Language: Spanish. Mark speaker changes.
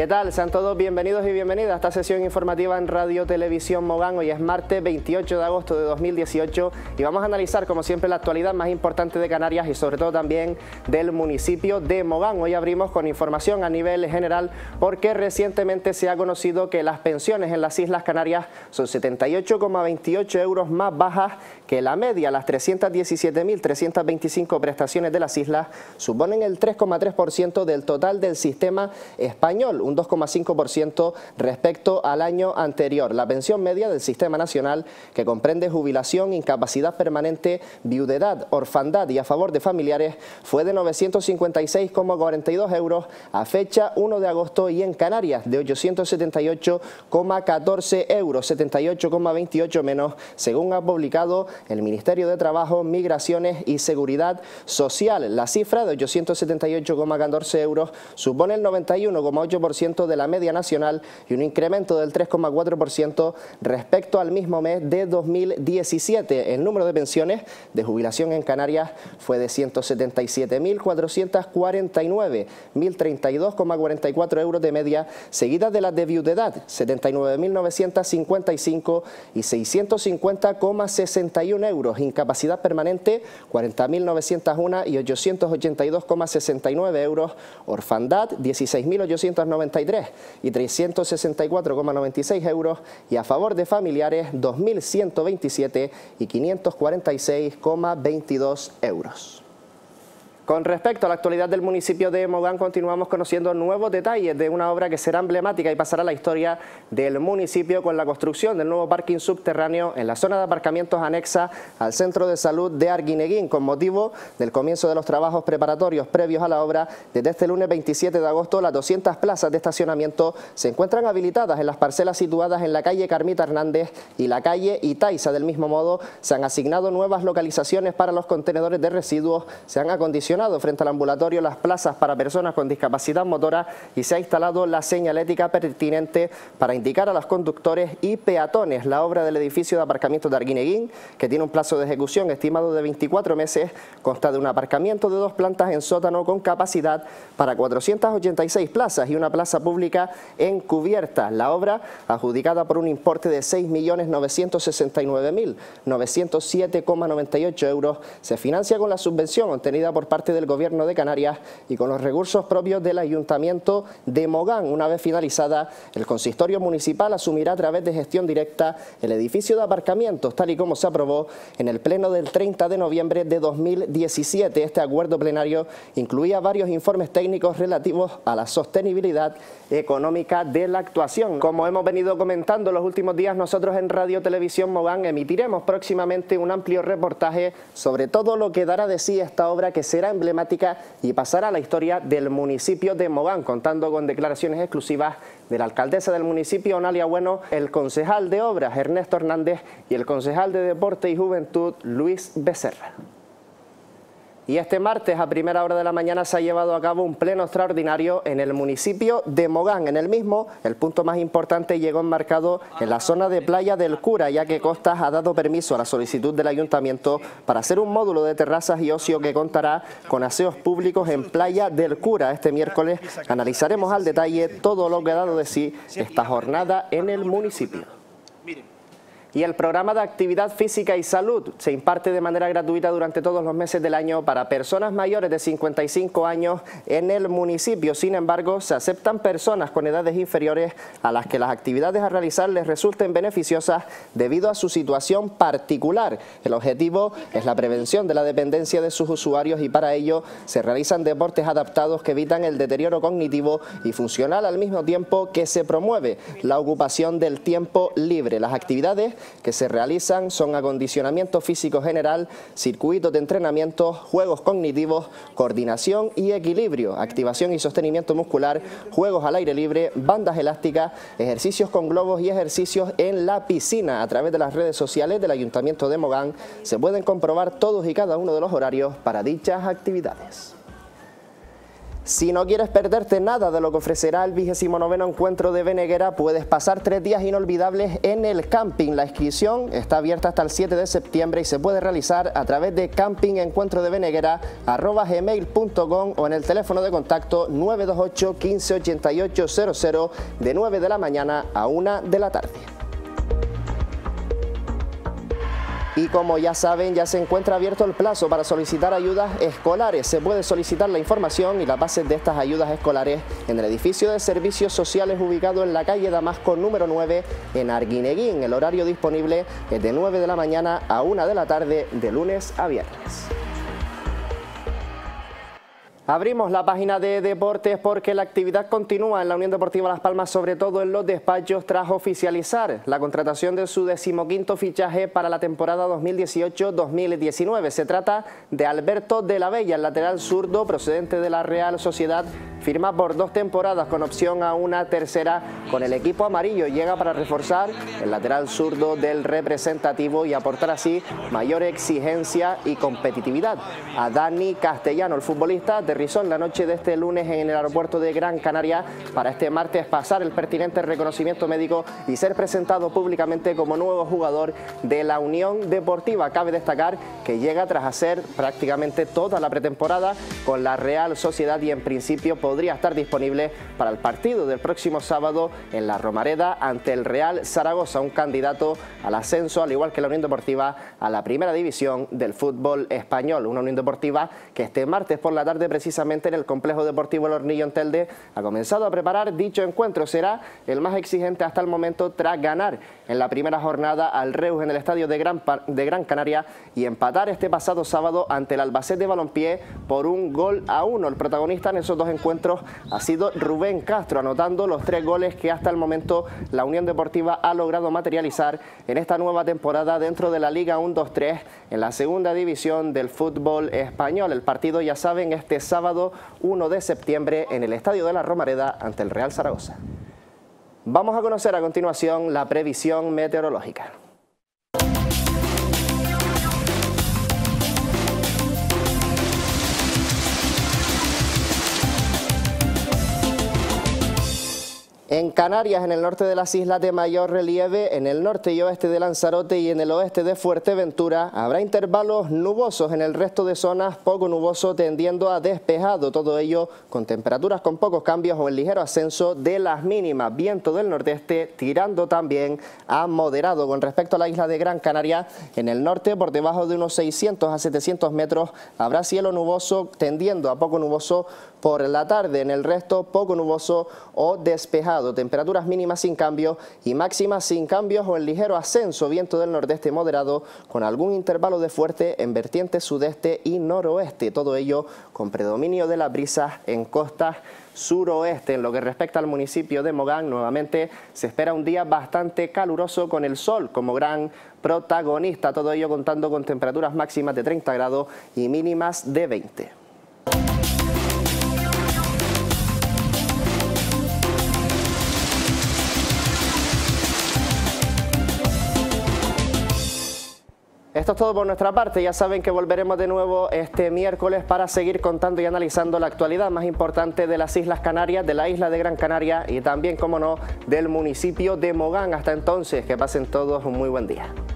Speaker 1: ¿Qué tal? Sean todos bienvenidos y bienvenidas a esta sesión informativa en Radio Televisión Mogán. Hoy es martes 28 de agosto de 2018 y vamos a analizar, como siempre, la actualidad más importante de Canarias y sobre todo también del municipio de Mogán. Hoy abrimos con información a nivel general porque recientemente se ha conocido que las pensiones en las Islas Canarias son 78,28 euros más bajas que la media. Las 317.325 prestaciones de las islas suponen el 3,3% del total del sistema español, un 2,5% respecto al año anterior. La pensión media del sistema nacional, que comprende jubilación, incapacidad permanente, viudedad, orfandad y a favor de familiares, fue de 956,42 euros a fecha 1 de agosto y en Canarias de 878,14 euros, 78,28 menos, según ha publicado el Ministerio de Trabajo, Migraciones y Seguridad Social. La cifra de 878,14 euros supone el 91,8% de la media nacional y un incremento del 3,4% respecto al mismo mes de 2017. El número de pensiones de jubilación en Canarias fue de 177.449, 1.032,44 euros de media, seguida de las de viudedad, 79.955 y 650,61 euros, incapacidad permanente, 40.901 y 882,69 euros, orfandad, 16.893 y 364,96 euros y a favor de familiares 2.127 y 546,22 euros. Con respecto a la actualidad del municipio de Mogán, continuamos conociendo nuevos detalles de una obra que será emblemática y pasará a la historia del municipio con la construcción del nuevo parking subterráneo en la zona de aparcamientos anexa al Centro de Salud de Arguineguín, con motivo del comienzo de los trabajos preparatorios previos a la obra. Desde este lunes 27 de agosto, las 200 plazas de estacionamiento se encuentran habilitadas en las parcelas situadas en la calle Carmita Hernández y la calle Itaiza. Del mismo modo, se han asignado nuevas localizaciones para los contenedores de residuos, se han acondicionado frente al ambulatorio las plazas para personas con discapacidad motora y se ha instalado la señalética pertinente para indicar a los conductores y peatones. La obra del edificio de aparcamiento de Arguineguín, que tiene un plazo de ejecución estimado de 24 meses, consta de un aparcamiento de 2 plantas en sótano con capacidad para 486 plazas y una plaza pública en cubierta. La obra, adjudicada por un importe de 6.969.907,98 euros, se financia con la subvención obtenida por parte del Gobierno de Canarias y con los recursos propios del Ayuntamiento de Mogán. Una vez finalizada, el consistorio municipal asumirá a través de gestión directa el edificio de aparcamientos, tal y como se aprobó en el pleno del 30 de noviembre de 2017. Este acuerdo plenario incluía varios informes técnicos relativos a la sostenibilidad económica de la actuación. Como hemos venido comentando los últimos días, nosotros en Radio Televisión Mogán emitiremos próximamente un amplio reportaje sobre todo lo que dará de sí esta obra, que será emblemática y pasará a la historia del municipio de Mogán, contando con declaraciones exclusivas de la alcaldesa del municipio, Onalia Bueno, el concejal de Obras, Ernesto Hernández, y el concejal de Deporte y Juventud, Luis Becerra. Y este martes a primera hora de la mañana se ha llevado a cabo un pleno extraordinario en el municipio de Mogán. En el mismo, el punto más importante llegó enmarcado en la zona de Playa del Cura, ya que Costas ha dado permiso a la solicitud del ayuntamiento para hacer un módulo de terrazas y ocio que contará con aseos públicos en Playa del Cura. Este miércoles analizaremos al detalle todo lo que ha dado de sí esta jornada en el municipio. Y el programa de actividad física y salud se imparte de manera gratuita durante todos los meses del año para personas mayores de 55 años en el municipio. Sin embargo, se aceptan personas con edades inferiores a las que las actividades a realizar les resulten beneficiosas debido a su situación particular. El objetivo es la prevención de la dependencia de sus usuarios y para ello se realizan deportes adaptados que evitan el deterioro cognitivo y funcional, al mismo tiempo que se promueve la ocupación del tiempo libre. Las actividades que se realizan son acondicionamiento físico general, circuitos de entrenamiento, juegos cognitivos, coordinación y equilibrio, activación y sostenimiento muscular, juegos al aire libre, bandas elásticas, ejercicios con globos y ejercicios en la piscina. A través de las redes sociales del Ayuntamiento de Mogán se pueden comprobar todos y cada uno de los horarios para dichas actividades. Si no quieres perderte nada de lo que ofrecerá el 29º encuentro de Beneguera, puedes pasar 3 días inolvidables en el camping. La inscripción está abierta hasta el 7 de septiembre y se puede realizar a través de campingencuentrodebeneguera@gmail.com o en el teléfono de contacto 928 15 88 00 de 9 de la mañana a 1 de la tarde. Y como ya saben, ya se encuentra abierto el plazo para solicitar ayudas escolares. Se puede solicitar la información y las bases de estas ayudas escolares en el edificio de servicios sociales ubicado en la calle Damasco número 9 en Arguineguín. El horario disponible es de 9 de la mañana a 1 de la tarde de lunes a viernes. Abrimos la página de deportes porque la actividad continúa en la Unión Deportiva Las Palmas, sobre todo en los despachos, tras oficializar la contratación de su 15º fichaje para la temporada 2018-2019. Se trata de Alberto de la Bella, el lateral zurdo procedente de la Real Sociedad. Firma por 2 temporadas con opción a una tercera con el equipo amarillo. Llega para reforzar el lateral zurdo del representativo y aportar así mayor exigencia y competitividad. A Dani Castellano, el futbolista, aterrizó en la noche de este lunes en el aeropuerto de Gran Canaria para este martes pasar el pertinente reconocimiento médico y ser presentado públicamente como nuevo jugador de la Unión Deportiva. Cabe destacar que llega tras hacer prácticamente toda la pretemporada con la Real Sociedad y en principio podría estar disponible para el partido del próximo sábado en la Romareda ante el Real Zaragoza, un candidato al ascenso, al igual que la Unión Deportiva, a la primera división del fútbol español. Una Unión Deportiva que este martes por la tarde, precisamente en el complejo deportivo El Hornillo en Telde, ha comenzado a preparar dicho encuentro. Será el más exigente hasta el momento tras ganar en la primera jornada al Reus en el estadio de Gran Canaria y empatar este pasado sábado ante el Albacete Balompié por 1-1. El protagonista en esos dos encuentros ha sido Rubén Castro, anotando los 3 goles que hasta el momento la Unión Deportiva ha logrado materializar en esta nueva temporada dentro de la Liga 1-2-3 en la segunda división del fútbol español. El partido, ya saben, este sábado 1 de septiembre en el Estadio de la Romareda ante el Real Zaragoza. Vamos a conocer a continuación la previsión meteorológica. En Canarias, en el norte de las islas de mayor relieve, en el norte y oeste de Lanzarote y en el oeste de Fuerteventura, habrá intervalos nubosos. En el resto de zonas, poco nuboso tendiendo a despejado. Todo ello con temperaturas con pocos cambios o el ligero ascenso de las mínimas. Viento del nordeste tirando también a moderado. Con respecto a la isla de Gran Canaria, en el norte, por debajo de unos 600 a 700 metros, habrá cielo nuboso tendiendo a poco nuboso por la tarde. En el resto, poco nuboso o despejado. Temperaturas mínimas sin cambios y máximas sin cambios o en ligero ascenso. Viento del nordeste moderado con algún intervalo de fuerte en vertiente sudeste y noroeste. Todo ello con predominio de las brisas en costas suroeste. En lo que respecta al municipio de Mogán, nuevamente se espera un día bastante caluroso con el sol como gran protagonista. Todo ello contando con temperaturas máximas de 30 grados y mínimas de 20. Esto es todo por nuestra parte. Ya saben que volveremos de nuevo este miércoles para seguir contando y analizando la actualidad más importante de las Islas Canarias, de la isla de Gran Canaria y también, como no, del municipio de Mogán. Hasta entonces, que pasen todos un muy buen día.